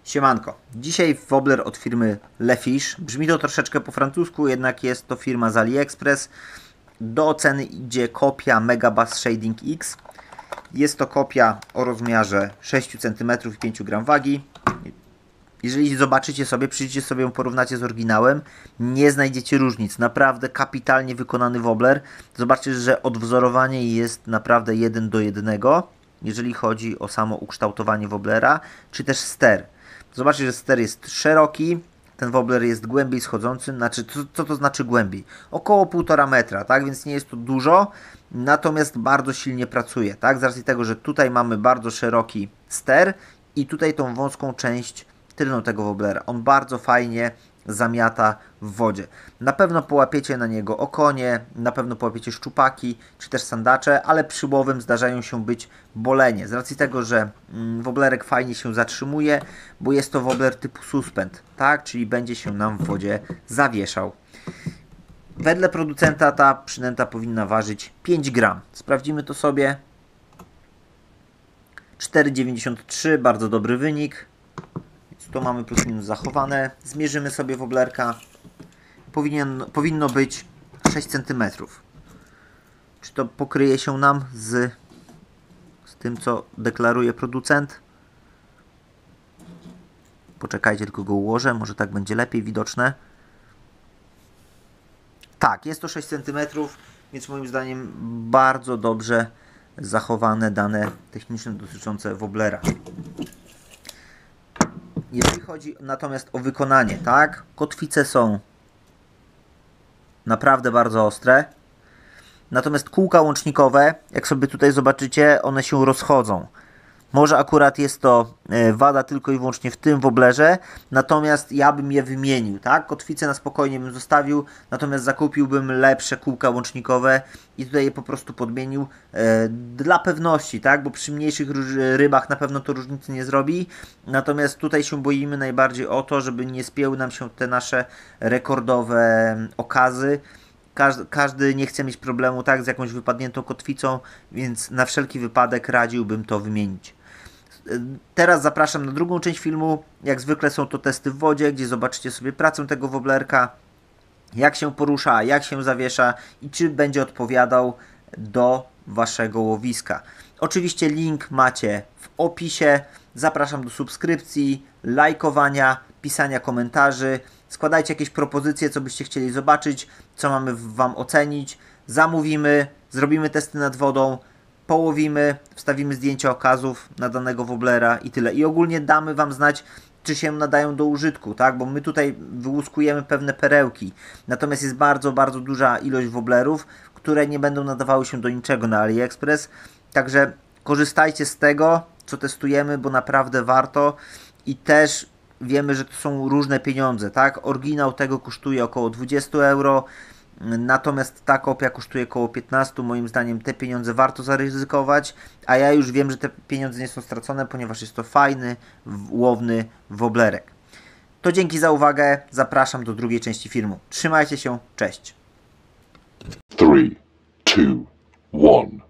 Siemanko, dzisiaj wobbler od firmy Lefish. Brzmi to troszeczkę po francusku, jednak jest to firma z AliExpress. Do oceny idzie kopia Megabass Shading X. Jest to kopia o rozmiarze 6 cm i 5 g wagi. Jeżeli zobaczycie sobie, przyjdziecie sobie ją, porównacie z oryginałem, nie znajdziecie różnic. Naprawdę kapitalnie wykonany wobbler. Zobaczcie, że odwzorowanie jest naprawdę 1:1, jeżeli chodzi o samo ukształtowanie wobblera, czy też ster. Zobaczcie, że ster jest szeroki, ten wobbler jest głębiej schodzący. Znaczy, co to znaczy głębiej? Około 1,5 metra, tak? Więc nie jest to dużo, natomiast bardzo silnie pracuje, tak? Z racji tego, że tutaj mamy bardzo szeroki ster i tutaj tą wąską część tylną tego wobblera. On bardzo fajnie zamiata w wodzie. Na pewno połapiecie na niego okonie, na pewno połapiecie szczupaki, czy też sandacze, ale przy łowym zdarzają się być bolenie. Z racji tego, że wobblerek fajnie się zatrzymuje, bo jest to wobbler typu suspend, tak? Czyli będzie się nam w wodzie zawieszał. Wedle producenta ta przynęta powinna ważyć 5 gram. Sprawdzimy to sobie. 4,93, bardzo dobry wynik. Tu mamy plus minus zachowane. Zmierzymy sobie wobblerka. Powinno być 6 cm. Czy to pokryje się nam z tym, co deklaruje producent? Poczekajcie, tylko go ułożę. Może tak będzie lepiej widoczne. Tak, jest to 6 cm, więc moim zdaniem bardzo dobrze zachowane dane techniczne dotyczące wobblera. Jeżeli chodzi natomiast o wykonanie, tak, kotwice są naprawdę bardzo ostre, natomiast kółka łącznikowe, jak sobie tutaj zobaczycie, one się rozchodzą. Może akurat jest to wada tylko i wyłącznie w tym wobblerze, natomiast ja bym je wymienił, tak? Kotwice na spokojnie bym zostawił, natomiast zakupiłbym lepsze kółka łącznikowe i tutaj je po prostu podmienił dla pewności, tak? Bo przy mniejszych rybach na pewno to różnicy nie zrobi, natomiast tutaj się boimy najbardziej o to, żeby nie spięły nam się te nasze rekordowe okazy. Każdy nie chce mieć problemu, tak, z jakąś wypadniętą kotwicą, więc na wszelki wypadek radziłbym to wymienić. Teraz zapraszam na drugą część filmu. Jak zwykle są to testy w wodzie, gdzie zobaczycie sobie pracę tego wobblerka, jak się porusza, jak się zawiesza i czy będzie odpowiadał do waszego łowiska. Oczywiście link macie w opisie. Zapraszam do subskrypcji, lajkowania, pisania komentarzy. Składajcie jakieś propozycje, co byście chcieli zobaczyć, co mamy wam ocenić. Zamówimy, zrobimy testy nad wodą, połowimy, wstawimy zdjęcia okazów na danego wobblera i tyle. I ogólnie damy wam znać, czy się nadają do użytku, tak? Bo my tutaj wyłuskujemy pewne perełki. Natomiast jest bardzo, bardzo duża ilość wobblerów, które nie będą nadawały się do niczego na AliExpress. Także korzystajcie z tego, co testujemy, bo naprawdę warto. I też wiemy, że to są różne pieniądze, tak? Oryginał tego kosztuje około 20 euro, natomiast ta kopia kosztuje około 15. Moim zdaniem te pieniądze warto zaryzykować, a ja już wiem, że te pieniądze nie są stracone, ponieważ jest to fajny, łowny wobblerek. To dzięki za uwagę, zapraszam do drugiej części filmu. Trzymajcie się, cześć! 3, 2, 1.